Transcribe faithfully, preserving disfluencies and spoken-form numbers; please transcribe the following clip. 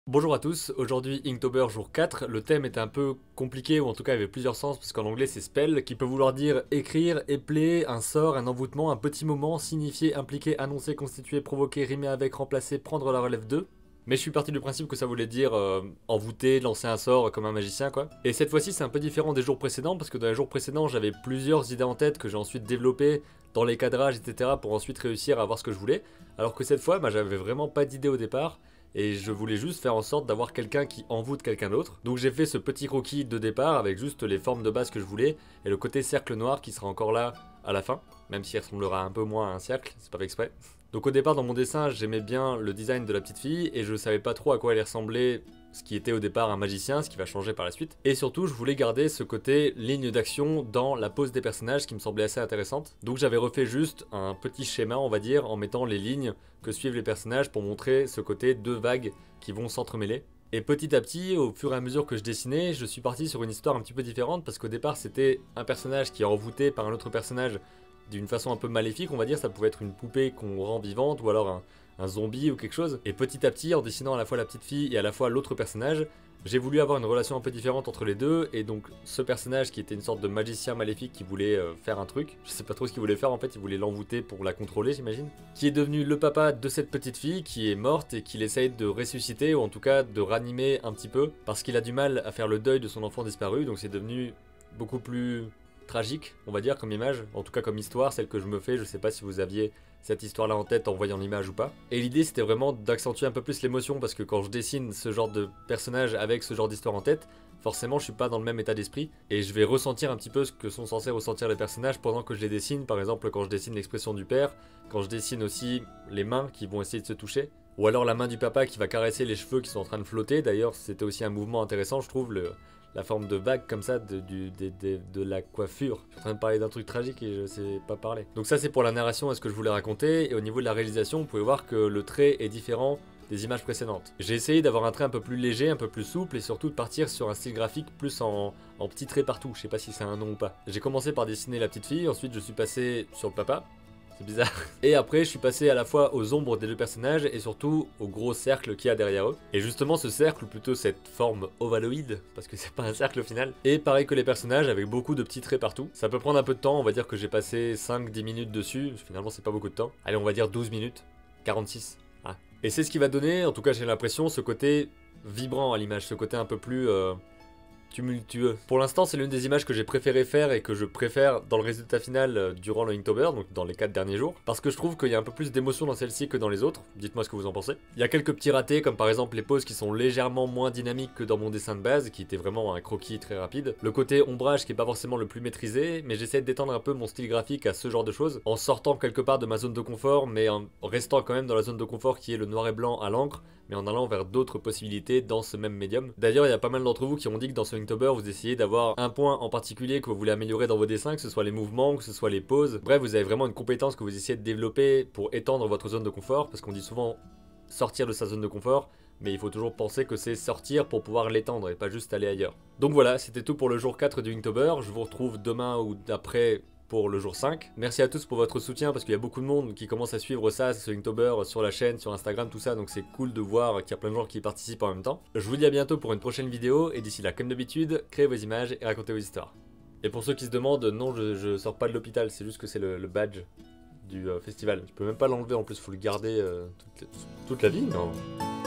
Bonjour à tous, aujourd'hui Inktober jour quatre, le thème était un peu compliqué ou en tout cas il y avait plusieurs sens parce qu'en anglais c'est spell qui peut vouloir dire écrire, épeler, un sort, un envoûtement, un petit moment, signifier, impliquer, annoncer, constituer, provoquer, rimer avec, remplacer, prendre la relève de. Mais je suis parti du principe que ça voulait dire euh, envoûter, lancer un sort comme un magicien quoi. Et cette fois-ci c'est un peu différent des jours précédents parce que dans les jours précédents j'avais plusieurs idées en tête que j'ai ensuite développées dans les cadrages et cetera pour ensuite réussir à avoir ce que je voulais. Alors que cette fois bah, j'avais vraiment pas d'idée au départ. Et je voulais juste faire en sorte d'avoir quelqu'un qui envoûte quelqu'un d'autre. Donc j'ai fait ce petit croquis de départ avec juste les formes de base que je voulais et le côté cercle noir qui sera encore là à la fin, même s'il ressemblera un peu moins à un cercle, c'est pas fait exprès. Donc au départ dans mon dessin j'aimais bien le design de la petite fille et je savais pas trop à quoi elle ressemblait, ce qui était au départ un magicien, ce qui va changer par la suite. Et surtout je voulais garder ce côté ligne d'action dans la pose des personnages qui me semblait assez intéressante. Donc j'avais refait juste un petit schéma on va dire en mettant les lignes que suivent les personnages pour montrer ce côté deux vagues qui vont s'entremêler. Et petit à petit, au fur et à mesure que je dessinais, je suis parti sur une histoire un petit peu différente parce qu'au départ c'était un personnage qui est envoûté par un autre personnage d'une façon un peu maléfique, on va dire, ça pouvait être une poupée qu'on rend vivante ou alors un, un zombie ou quelque chose. Et petit à petit, en dessinant à la fois la petite fille et à la fois l'autre personnage, j'ai voulu avoir une relation un peu différente entre les deux, et donc ce personnage qui était une sorte de magicien maléfique qui voulait euh, faire un truc, je sais pas trop ce qu'il voulait faire en fait, il voulait l'envoûter pour la contrôler j'imagine, qui est devenu le papa de cette petite fille qui est morte et qu'il essaye de ressusciter, ou en tout cas de ranimer un petit peu, parce qu'il a du mal à faire le deuil de son enfant disparu, donc c'est devenu beaucoup plus tragique, on va dire, comme image, en tout cas comme histoire, celle que je me fais, je sais pas si vous aviez cette histoire-là en tête en voyant l'image ou pas. Et l'idée c'était vraiment d'accentuer un peu plus l'émotion parce que quand je dessine ce genre de personnage avec ce genre d'histoire en tête, forcément je suis pas dans le même état d'esprit et je vais ressentir un petit peu ce que sont censés ressentir les personnages pendant que je les dessine, par exemple quand je dessine l'expression du père, quand je dessine aussi les mains qui vont essayer de se toucher. Ou alors la main du papa qui va caresser les cheveux qui sont en train de flotter, d'ailleurs c'était aussi un mouvement intéressant je trouve, le, la forme de vague comme ça de, du, de, de, de la coiffure. Je suis en train de parler d'un truc tragique et je sais pas parler. Donc ça c'est pour la narration et ce que je voulais raconter, et au niveau de la réalisation vous pouvez voir que le trait est différent des images précédentes. J'ai essayé d'avoir un trait un peu plus léger, un peu plus souple et surtout de partir sur un style graphique plus en, en petits traits partout, je sais pas si c'est un nom ou pas. J'ai commencé par dessiner la petite fille, ensuite je suis passé sur le papa, c'est bizarre. Et après, je suis passé à la fois aux ombres des deux personnages et surtout au gros cercle qu'il y a derrière eux. Et justement, ce cercle, ou plutôt cette forme ovaloïde, parce que c'est pas un cercle au final, et pareil que les personnages, avec beaucoup de petits traits partout. Ça peut prendre un peu de temps, on va dire que j'ai passé cinq dix minutes dessus, finalement c'est pas beaucoup de temps. Allez, on va dire douze minutes, quarante-six. Ah. Et c'est ce qui va donner, en tout cas j'ai l'impression, ce côté vibrant à l'image, ce côté un peu plus... Euh... tumultueux. Pour l'instant, c'est l'une des images que j'ai préféré faire et que je préfère dans le résultat final euh, durant le Inktober, donc dans les quatre derniers jours, parce que je trouve qu'il y a un peu plus d'émotion dans celle-ci que dans les autres. Dites-moi ce que vous en pensez. Il y a quelques petits ratés, comme par exemple les poses qui sont légèrement moins dynamiques que dans mon dessin de base, qui était vraiment un croquis très rapide. Le côté ombrage qui est pas forcément le plus maîtrisé, mais j'essaie d'étendre un peu mon style graphique à ce genre de choses, en sortant quelque part de ma zone de confort, mais en restant quand même dans la zone de confort qui est le noir et blanc à l'encre, mais en allant vers d'autres possibilités dans ce même médium. D'ailleurs, il y a pas mal d'entre vous qui ont dit que dans ce Inktober, vous essayez d'avoir un point en particulier que vous voulez améliorer dans vos dessins, que ce soit les mouvements, que ce soit les poses. Bref, vous avez vraiment une compétence que vous essayez de développer pour étendre votre zone de confort, parce qu'on dit souvent sortir de sa zone de confort, mais il faut toujours penser que c'est sortir pour pouvoir l'étendre et pas juste aller ailleurs. Donc voilà, c'était tout pour le jour quatre du Inktober. Je vous retrouve demain ou d'après pour le jour cinq. Merci à tous pour votre soutien parce qu'il y a beaucoup de monde qui commence à suivre ça, ce Inktober sur la chaîne, sur Instagram, tout ça, donc c'est cool de voir qu'il y a plein de gens qui y participent en même temps. Je vous dis à bientôt pour une prochaine vidéo et d'ici là, comme d'habitude, créez vos images et racontez vos histoires. Et pour ceux qui se demandent, non, je, je sors pas de l'hôpital, c'est juste que c'est le, le badge du euh, festival. Je peux même pas l'enlever en plus, faut le garder euh, toute, toute la vie, non?